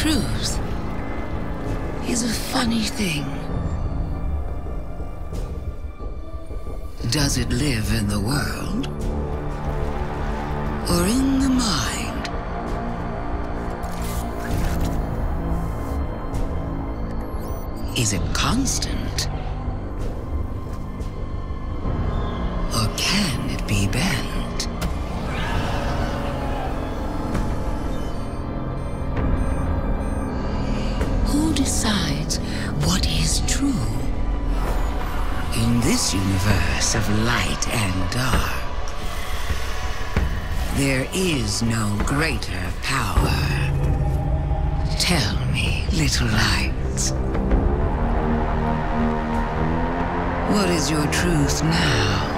Truth is a funny thing. Does it live in the world or in the mind? Is it constant or can it be bent? Who decides what is true? In this universe of light and dark, there is no greater power. Tell me, little lights, what is your truth now?